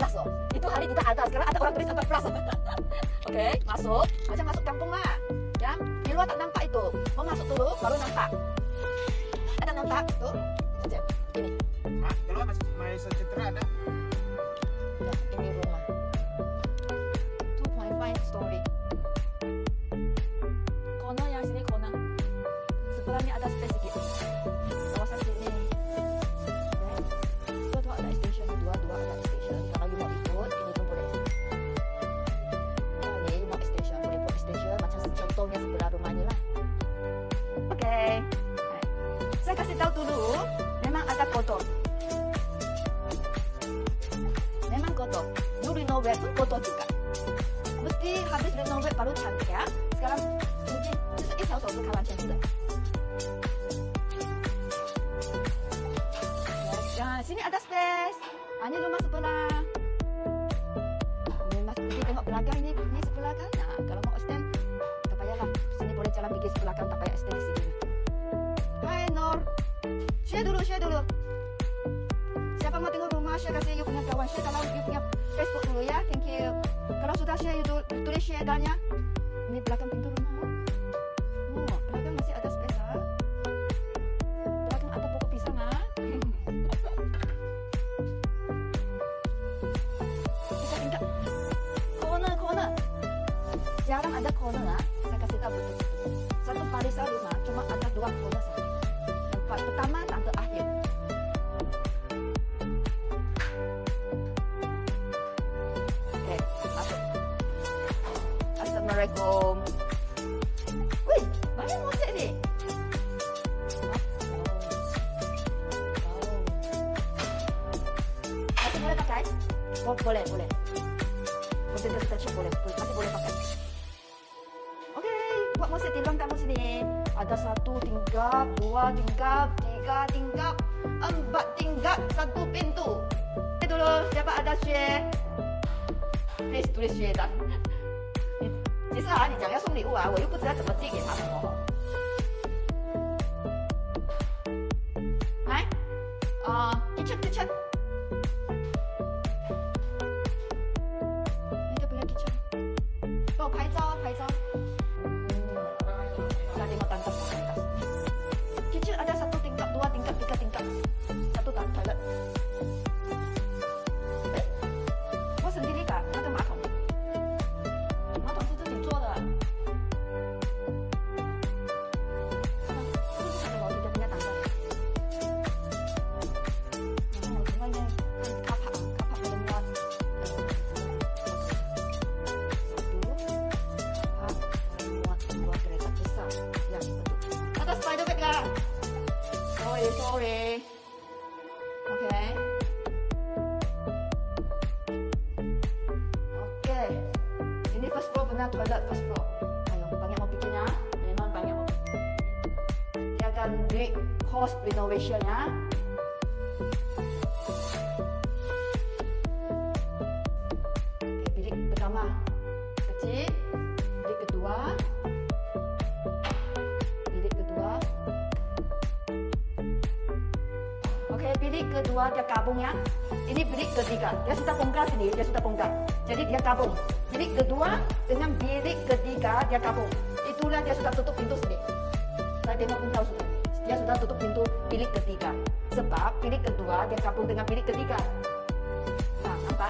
14 loh. Itu hari tidak ada, sekarang ada orang tulis 14. Oke, masuk. Macam masuk kampung lah. Ya, di luar tak nampak itu. Mau masuk dulu, baru nampak. Ada nampak itu? Saja. Ini. Keluar masih sejahtera ada. Ya, ini rumah. 2.5 story. Corner yang sini corner. Sebelahnya ada space sedikit. Kawasan sini. Dua ada station, dua ada station. Kalau you mau ikut, ini pun boleh. Nah, ini you mau station, boleh buat station macam contohnya sebelah rumah ni lah. Oke. Saya kasih tahu dulu, memang ada kotor. Memang kotor. You renovate pun kotor juga. Mesti habis renovate baru cantik ya. Sekarang cuci, 就是一条手是开完全部的。Nah, sini ada space. Ini rumah sebelah. Ini mas pergi tengok belakang ini sebelah kan. Nah, kalau mau extend, tak payahlah. Sini boleh jalan pergi sebelah kan, tak payah extend di sini. Hai Nur, share dulu. Siapa mau tengok rumah, share kasih you punya kawan, share kalau you punya Facebook dulu ya. Thank you. Kalau sudah share, you tulis share dannya. Ini belakang pintu rumah. Oh, belakang masih ada space ah. Belakang ada pokok pisang ah. Kita tingkat corner. Jarang ada corner ah. Saya kasih tahu betul. Satu barisan rumah cuma ada 2 corner saja. Tempat pertama tante akhir. Oke, masuk. Assalamualaikum. Wih, banyak musik ni. Masih boleh pakai? Oh, boleh. Potato starch boleh. Masih boleh pakai. Oke, buat musik di ruang tamu sini. Ada 1 tingkap, 2 tingkap, 3 tingkap, 4 tingkap, 1 pintu. Oke dulu, siapa ada share? Please tulis share单。其实啊，你讲要送礼物啊，我又不知道怎么寄给他们哦。来，kitchen，那个不要 kitchen， 帮我拍照啊，拍照。Saya tengok tantas. Kitchen ada 1 tingkap, 2 tingkap, 3 tingkap, 1 toilet. Buat sendiri kah? Ada马桶。马桶是自己做的。是吗？是不是这个楼梯的punya tangga？然后从外面看卡帕belum muat。Dua kereta besar. Ya, betul. Ada spider bag lah. Sorry. Okay. Okay. Ini first floor benar toilet first floor. Ayo, banyak mau bikinnya. Memang banyak mau bikin. Dia akan big cost renovation ya. Okay, bilik pertama kecil. Bilik kedua. Oke, bilik kedua dia gabung ya. Ini bilik ketiga. Dia sudah bongkar sini, dia sudah bongkar. Jadi dia gabung. Bilik kedua dengan bilik ketiga dia gabung. Itulah dia sudah tutup pintu sini. Saya tengok pun tahu sudah. Dia sudah tutup pintu bilik ketiga. Sebab bilik kedua dia gabung dengan bilik ketiga. Nah, nampak?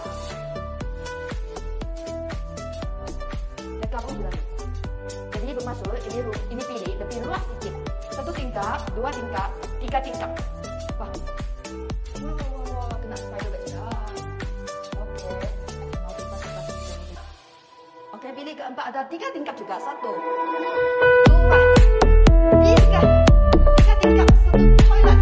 Dia gabung sudah. Jadi bermaksud ini bilik lebih luas sedikit. 1 tingkap, 2 tingkap, 3 tingkap. Wah, kena spider web sudah. Oke, bilik keempat ada 3 tingkap juga. 1, 2, 3 tingkap, 1 toilet.